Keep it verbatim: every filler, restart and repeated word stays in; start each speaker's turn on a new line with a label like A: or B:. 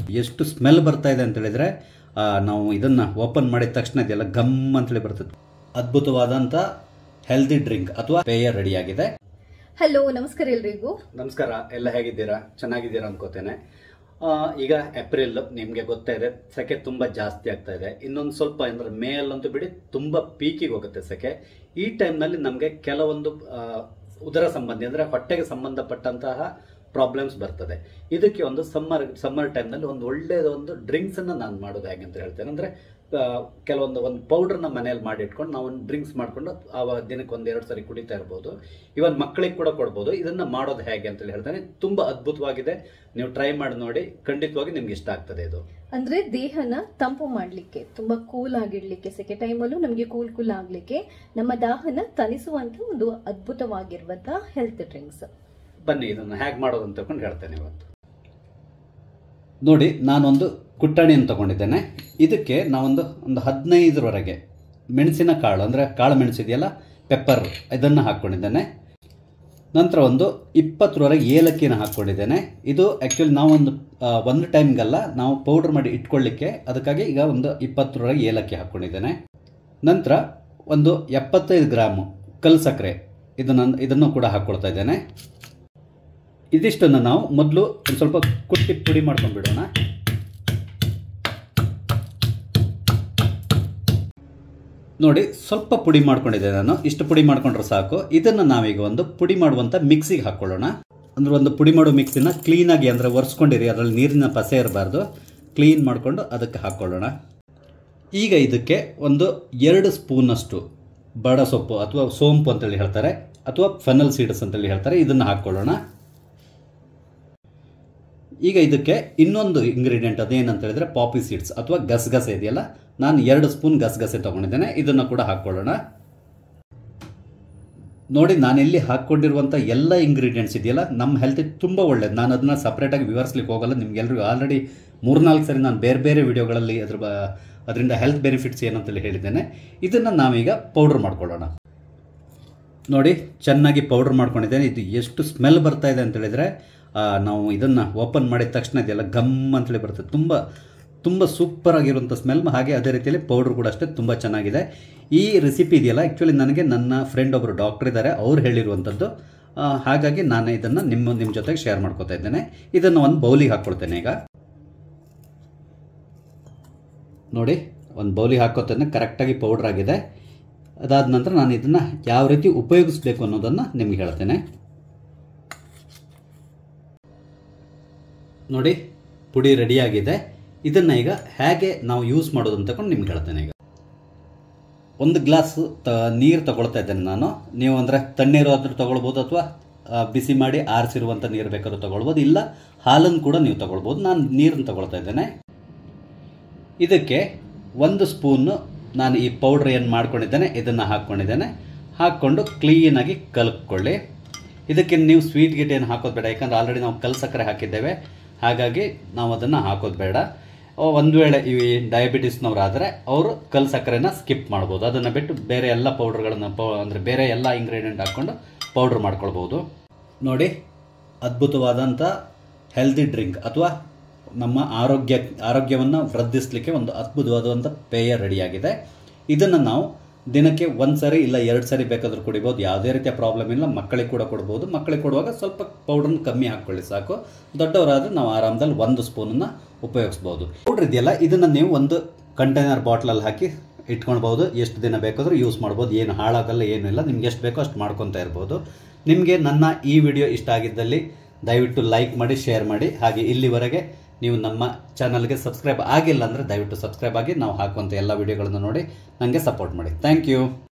A: ಎಷ್ಟು ಸ್ಮೆಲ್ ಬರ್ತಾ ಇದೆ ಅಂತ ಹೇಳಿದ್ರೆ ನಾವು ಇದನ್ನ ಓಪನ್ ಮಾಡಿದ ತಕ್ಷಣ ಇದೆಲ್ಲ ಗಮ್ ಅಂತೇಳಿ ಬರ್ತದೆ. ಅದ್ಭುತವಾದಂತ ಹೆಲ್ದಿ ಡ್ರಿಂಕ್ ಅಥವಾ ಪೇಯ ರೆಡಿ ಆಗಿದೆ.
B: ಹಲೋ, ನಮಸ್ಕಾರ ಎಲ್ರಿಗೂ.
A: ನಮಸ್ಕಾರ, ಎಲ್ಲ ಹೇಗಿದ್ದೀರಾ? ಚೆನ್ನಾಗಿದ್ದೀರಾ ಅನ್ಕೋತೇನೆ. ಈಗ ಏಪ್ರಿಲ್, ನಿಮಗೆ ಗೊತ್ತಾ ಇದೆ, ಸೆಕೆ ತುಂಬ ಜಾಸ್ತಿ ಆಗ್ತಾ ಇದೆ. ಇನ್ನೊಂದು ಸ್ವಲ್ಪ ಅಂದ್ರೆ ಮೇ ಅಲ್ಲಂತೂ ಬಿಡಿ ತುಂಬ ಪೀಕಿಗೆ ಹೋಗುತ್ತೆ ಸೆಕೆ. ಈ ಟೈಮ್ನಲ್ಲಿ ನಮಗೆ ಕೆಲವೊಂದು ಉದರ ಸಂಬಂಧಿ ಅಂದರೆ ಹೊಟ್ಟೆಗೆ ಸಂಬಂಧಪಟ್ಟಂತಹ ಪ್ರಾಬ್ಲಮ್ಸ್ ಬರ್ತದೆ. ಇದಕ್ಕೆ ಒಂದು ಸಮ್ಮರ್ ಸಮ್ಮರ್ ಟೈಮ್ನಲ್ಲಿ ಒಂದು ಒಳ್ಳೆಯದ ಒಂದು ಡ್ರಿಂಕ್ಸನ್ನು ನಾನು ಮಾಡೋದು ಹೇಗೆ ಅಂತ ಹೇಳ್ತೇನೆ. ಅಂದರೆ ಕೆಲವೊಂದು ಒಂದು ಪೌಡ್ರನ್ನ ಮನೇಲಿ ಮಾಡಿ ಇಟ್ಕೊಂಡು ನಾವು ಒಂದು ಡ್ರಿಂಕ್ಸ್ ಮಾಡಿಕೊಂಡು ಆ ದಿನಕ್ಕೆ ಒಂದು ಎರಡು ಸರಿ ಕುಡಿತಾ ಇರ್ಬೋದು. ಇವನ್ ಮಕ್ಕಳಿಗೆ ಕೂಡ ಕೊಡ್ಬೋದು. ಇದನ್ನು ಮಾಡೋದು ಹೇಗೆ ಅಂತೇಳಿ ಹೇಳ್ತೇನೆ. ತುಂಬ ಅದ್ಭುತವಾಗಿದೆ, ನೀವು ಟ್ರೈ ಮಾಡಿ ನೋಡಿ, ಖಂಡಿತವಾಗಿ ನಿಮ್ಗೆ ಇಷ್ಟ ಆಗ್ತದೆ. ಇದು
B: ಅಂದ್ರೆ ದೇಹನ ತಂಪು ಮಾಡ್ಲಿಕ್ಕೆ, ತುಂಬಾ ಕೂಲ್ ಆಗಿಡ್ಲಿಕ್ಕೆ, ಸೆಕೆ ಟೈಮಲ್ಲೂ ನಮಗೆ ಕೂಲ್ ಕೂಲ್ ಆಗ್ಲಿಕ್ಕೆ, ನಮ್ಮ ದಾಹನ ತಣಿಸುವಂತ ಒಂದು ಅದ್ಭುತವಾಗಿರುವಂತಹ ಹೆಲ್ತ್ ಡ್ರಿಂಕ್ಸ್.
A: ಬನ್ನಿ ಇದನ್ನು ಹೇಗೆ ಮಾಡೋದು ಅಂತ ತಗೊಂಡು ಹೇಳ್ತೇನೆ ಇವತ್ತು. ನೋಡಿ, ನಾನೊಂದು ಕುಟ್ಟಣಿಯನ್ನು ತಗೊಂಡಿದ್ದೇನೆ. ಇದಕ್ಕೆ ನಾವೊಂದು ಒಂದು ಹದಿನೈದರವರೆಗೆ ಮೆಣಸಿನ ಕಾಳು ಅಂದರೆ ಕಾಳು ಮೆಣಸಿದೆಯಲ್ಲ, ಪೆಪ್ಪರ್, ಇದನ್ನು ಹಾಕ್ಕೊಂಡಿದ್ದೇನೆ. ನಂತರ ಒಂದು ಇಪ್ಪತ್ತರವರೆಗೆ ಏಲಕ್ಕಿನ ಹಾಕ್ಕೊಂಡಿದ್ದೇನೆ. ಇದು ಆ್ಯಕ್ಚುಲಿ ನಾವೊಂದು ಒಂದು ಟೈಮ್ಗಲ್ಲ, ನಾವು ಪೌಡ್ರ್ ಮಾಡಿ ಇಟ್ಕೊಳ್ಳಿಕ್ಕೆ, ಅದಕ್ಕಾಗಿ ಈಗ ಒಂದು ಇಪ್ಪತ್ತರವರೆಗೆ ಏಲಕ್ಕಿ ಹಾಕ್ಕೊಂಡಿದ್ದೇನೆ. ನಂತರ ಒಂದು ಎಪ್ಪತ್ತೈದು ಗ್ರಾಮು ಕಲ್ಲು ಸಕ್ಕರೆ, ಇದನ್ನು ಇದನ್ನು ಕೂಡ ಹಾಕ್ಕೊಳ್ತಾ ಇದ್ದೇನೆ. ಇದಿಷ್ಟನ್ನು ನಾವು ಮೊದಲು ಒಂದು ಸ್ವಲ್ಪ ಕುಟ್ಟಿ ಪುಡಿ ಮಾಡ್ಕೊಂಡ್ಬಿಡೋಣ. ನೋಡಿ, ಸ್ವಲ್ಪ ಪುಡಿ ಮಾಡ್ಕೊಂಡಿದ್ದೆ ನಾನು. ಇಷ್ಟು ಪುಡಿ ಮಾಡ್ಕೊಂಡ್ರೆ ಸಾಕು. ಇದನ್ನು ನಾವೀಗ ಒಂದು ಪುಡಿ ಮಾಡುವಂಥ ಮಿಕ್ಸಿಗೆ ಹಾಕ್ಕೊಳ್ಳೋಣ. ಅಂದ್ರೆ ಒಂದು ಪುಡಿ ಮಾಡೋ ಮಿಕ್ಸಿನ ಕ್ಲೀನಾಗಿ ಅಂದರೆ ಒರೆಸ್ಕೊಂಡಿರಿ, ಅದರಲ್ಲಿ ನೀರಿನ ಪಸೆ ಇರಬಾರ್ದು, ಕ್ಲೀನ್ ಮಾಡಿಕೊಂಡು ಅದಕ್ಕೆ ಹಾಕ್ಕೊಳ್ಳೋಣ. ಈಗ ಇದಕ್ಕೆ ಒಂದು ಎರಡು ಸ್ಪೂನಷ್ಟು ಬಡ ಸೊಪ್ಪು ಅಥವಾ ಸೋಂಪು ಅಂತೇಳಿ ಹೇಳ್ತಾರೆ, ಅಥವಾ ಫೆನಲ್ ಸೀಡ್ಸ್ ಅಂತೇಳಿ ಹೇಳ್ತಾರೆ, ಇದನ್ನು ಹಾಕ್ಕೊಳ್ಳೋಣ. ಈಗ ಇದಕ್ಕೆ ಇನ್ನೊಂದು ಇಂಗ್ರೀಡಿಯೆಂಟ್ ಅದೇನಂತ ಹೇಳಿದ್ರೆ ಪಾಪಿ ಸೀಡ್ಸ್ ಅಥವಾ ಗಸಗಸೆ ಇದೆಯಲ್ಲ, ನಾನು ಎರಡು ಸ್ಪೂನ್ ಗಸಗಸೆ ತೊಗೊಂಡಿದ್ದೇನೆ. ಇದನ್ನು ಕೂಡ ಹಾಕ್ಕೊಳ್ಳೋಣ. ನೋಡಿ, ನಾನಿಲ್ಲಿ ಹಾಕ್ಕೊಂಡಿರುವಂಥ ಎಲ್ಲ ಇಂಗ್ರೀಡಿಯೆಂಟ್ಸ್ ಇದೆಯಲ್ಲ, ನಮ್ಮ ಹೆಲ್ತಿಗೆ ತುಂಬ ಒಳ್ಳೇದು. ನಾನು ಅದನ್ನು ಸಪ್ರೇಟಾಗಿ ವಿವರಿಸ್ಲಿಕ್ಕೆ ಹೋಗಲ್ಲ. ನಿಮ್ಗೆಲ್ರಿಗೂ ಆಲ್ರೆಡಿ ಮೂರ್ನಾಲ್ಕು ಸರಿ ನಾನು ಬೇರೆ ಬೇರೆ ವಿಡಿಯೋಗಳಲ್ಲಿ ಅದ್ರ ಅದರಿಂದ ಹೆಲ್ತ್ ಬೆನಿಫಿಟ್ಸ್ ಏನಂತೇಳಿ ಹೇಳಿದ್ದೇನೆ. ಇದನ್ನು ನಾವೀಗ ಪೌಡ್ರ್ ಮಾಡ್ಕೊಳ್ಳೋಣ. ನೋಡಿ, ಚೆನ್ನಾಗಿ ಪೌಡ್ರ್ ಮಾಡ್ಕೊಂಡಿದ್ದೇನೆ. ಇದು ಎಷ್ಟು ಸ್ಮೆಲ್ ಬರ್ತಾ ಇದೆ ಅಂತ ಹೇಳಿದ್ರೆ ನಾವು ಇದನ್ನು ಓಪನ್ ಮಾಡಿದ ತಕ್ಷಣ ಇದೆಲ್ಲ ಗಮ್ ಅಂತೇಳಿ ಬರ್ತದೆ. ತುಂಬ ತುಂಬ ಸೂಪರ್ ಆಗಿರುವಂಥ ಸ್ಮೆಲ್. ಹಾಗೆ ಅದೇ ರೀತಿಯಲ್ಲಿ ಪೌಡ್ರ್ ಕೂಡ ಅಷ್ಟೇ ತುಂಬ ಚೆನ್ನಾಗಿದೆ. ಈ ರೆಸಿಪಿ ಇದೆಯಲ್ಲ, ಆ್ಯಕ್ಚುಲಿ ನನಗೆ ನನ್ನ ಫ್ರೆಂಡ್ ಒಬ್ಬರು ಡಾಕ್ಟರ್ ಇದ್ದಾರೆ, ಅವ್ರು ಹೇಳಿರುವಂಥದ್ದು. ಹಾಗಾಗಿ ನಾನು ಇದನ್ನು ನಿಮ್ಮ ನಿಮ್ಮ ಜೊತೆಗೆ ಶೇರ್ ಮಾಡ್ಕೋತಾ ಇದ್ದೇನೆ. ಇದನ್ನು ಒಂದು ಬೌಲಿಗೆ ಹಾಕ್ಕೊಳ್ತೇನೆ. ಈಗ ನೋಡಿ, ಒಂದು ಬೌಲಿಗೆ ಹಾಕೋತೇನೆ. ಕರೆಕ್ಟಾಗಿ ಪೌಡ್ರ್ ಆಗಿದೆ. ಅದಾದ ನಂತರ ನಾನು ಇದನ್ನು ಯಾವ ರೀತಿ ಉಪಯೋಗಿಸಬೇಕು ಅನ್ನೋದನ್ನು ನಿಮ್ಗೆ ಹೇಳ್ತೇನೆ. ನೋಡಿ, ಪುಡಿ ರೆಡಿಯಾಗಿದೆ. ಇದನ್ನು ಈಗ ಹೇಗೆ ನಾವು ಯೂಸ್ ಮಾಡೋದು ಅಂತ ತಗೊಂಡು ನಿಮ್ಗೆ ಹೇಳ್ತೇನೆ. ಈಗ ಒಂದು ಗ್ಲಾಸ್ ತ ನೀರು ತಗೊಳ್ತಾ ಇದ್ದೇನೆ ನಾನು. ನೀವು ಅಂದರೆ ತಣ್ಣೀರು ಆದರೂ ತಗೊಳ್ಬೋದು, ಅಥವಾ ಬಿಸಿ ಮಾಡಿ ಆರಿಸಿರುವಂಥ ನೀರು ಬೇಕಾದ್ರೂ ತಗೊಳ್ಬೋದು, ಇಲ್ಲ ಹಾಲನ್ನು ಕೂಡ ನೀವು ತಗೊಳ್ಬೋದು. ನಾನು ನೀರನ್ನು ತಗೊಳ್ತಾ ಇದ್ದೇನೆ. ಇದಕ್ಕೆ ಒಂದು ಸ್ಪೂನು ನಾನು ಈ ಪೌಡ್ರ್ ಏನು ಮಾಡ್ಕೊಂಡಿದ್ದೇನೆ ಇದನ್ನು ಹಾಕ್ಕೊಂಡಿದ್ದೇನೆ. ಹಾಕ್ಕೊಂಡು ಕ್ಲೀನಾಗಿ ಕಲಕ್ಕೊಳ್ಳಿ. ಇದಕ್ಕೆ ನೀವು ಸ್ವೀಟ್ ಗಿಟ್ ಏನು ಹಾಕೋದು ಬೇಡ, ಯಾಕಂದರೆ ಆಲ್ರೆಡಿ ನಾವು ಕಲ್ಲು ಸಕ್ಕರೆ ಹಾಕಿದ್ದೇವೆ. ಹಾಗಾಗಿ ನಾವು ಅದನ್ನು ಹಾಕೋದು ಬೇಡ. ಒಂದು ವೇಳೆ ಈ ಡಯಾಬಿಟಿಸ್ನವರಾದರೆ ಅವರು ಕಲ್ಲು ಸಕ್ಕರೆನ ಸ್ಕಿಪ್ ಮಾಡ್ಬೋದು. ಅದನ್ನು ಬಿಟ್ಟು ಬೇರೆ ಎಲ್ಲ ಪೌಡ್ರ್ಗಳನ್ನು ಪೌ ಅಂದರೆ ಬೇರೆ ಎಲ್ಲ ಇಂಗ್ರೀಡಿಯೆಂಟ್ ಹಾಕ್ಕೊಂಡು ಪೌಡ್ರ್ ಮಾಡ್ಕೊಳ್ಬೋದು. ನೋಡಿ, ಅದ್ಭುತವಾದಂಥ ಹೆಲ್ದಿ ಡ್ರಿಂಕ್ ಅಥವಾ ನಮ್ಮ ಆರೋಗ್ಯ ಆರೋಗ್ಯವನ್ನು ವೃದ್ಧಿಸಲಿಕ್ಕೆ ಒಂದು ಅದ್ಭುತವಾದಂಥ ಪೇಯ ರೆಡಿಯಾಗಿದೆ. ಇದನ್ನು ನಾವು ದಿನಕ್ಕೆ ಒಂದು ಸರಿ ಇಲ್ಲ ಎರಡು ಸರಿ ಬೇಕಾದರೂ ಕುಡಿಬೋದು. ಯಾವುದೇ ರೀತಿಯ ಪ್ರಾಬ್ಲಮ್ ಇಲ್ಲ. ಮಕ್ಕಳಿಗೆ ಕೂಡ ಕೊಡ್ಬೋದು. ಮಕ್ಕಳಿಗೆ ಕೊಡುವಾಗ ಸ್ವಲ್ಪ ಪೌಡ್ರನ್ನ ಕಮ್ಮಿ ಹಾಕ್ಕೊಳ್ಳಿ ಸಾಕು. ದೊಡ್ಡವರಾದರೆ ನಾವು ಆರಾಮದಲ್ಲಿ ಒಂದು ಸ್ಪೂನನ್ನು ಉಪಯೋಗಿಸ್ಬೋದು. ಪೌಡ್ರ್ ಇದೆಯಲ್ಲ, ಇದನ್ನು ನೀವು ಒಂದು ಕಂಟೈನರ್ ಬಾಟ್ಲಲ್ಲಿ ಹಾಕಿ ಇಟ್ಕೊಳ್ಬೋದು. ಎಷ್ಟು ದಿನ ಬೇಕಾದರೂ ಯೂಸ್ ಮಾಡ್ಬೋದು. ಏನು ಹಾಳಾಗಲ್ಲ, ಏನೂ ಇಲ್ಲ. ನಿಮ್ಗೆ ಎಷ್ಟು ಬೇಕೋ ಅಷ್ಟು ಮಾಡ್ಕೊತಾ ಇರ್ಬೋದು. ನಿಮಗೆ ನನ್ನ ಈ ವಿಡಿಯೋ ಇಷ್ಟ ಆಗಿದ್ದಲ್ಲಿ ದಯವಿಟ್ಟು ಲೈಕ್ ಮಾಡಿ, ಶೇರ್ ಮಾಡಿ. ಹಾಗೆ ಇಲ್ಲಿವರೆಗೆ ನೀವು ನಮ್ಮ ಚಾನಲ್ಗೆ ಸಬ್ಸ್ಕ್ರೈಬ್ ಆಗಿಲ್ಲ ಅಂದರೆ ದಯವಿಟ್ಟು ಸಬ್ಸ್ಕ್ರೈಬ್ ಆಗಿ ನಾವು ಹಾಕುವಂಥ ಎಲ್ಲ ವಿಡಿಯೋಗಳನ್ನು ನೋಡಿ ನನಗೆ ಸಪೋರ್ಟ್ ಮಾಡಿ. Thank you.